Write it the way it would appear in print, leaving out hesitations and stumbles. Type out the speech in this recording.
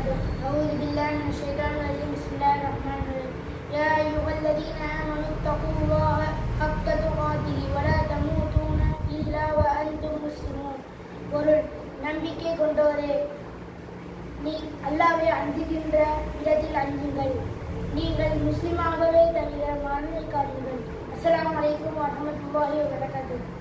وبركاته. أعوذ بالله من الشيطان الرجيم. بسم الله الرحمن الرحيم. يا أيها الذين آمنوا اتقوا الله حق تقاته ولا تموتون إلا وأنتم مسلمون. பொருள்: நம்பிக்கை கொண்டோரே, நீ அல்லாஹ்வை அஞ்சுகின்ற இடத்தில் அஞ்சுங்கள். நீங்கள் முஸ்லிமாகவே தவிர மறந்திருக்காதீர்கள். அஸ்ஸலாமு அலைக்கும் வரஹ்மத்துல்லாஹி வபரகாத்துஹு.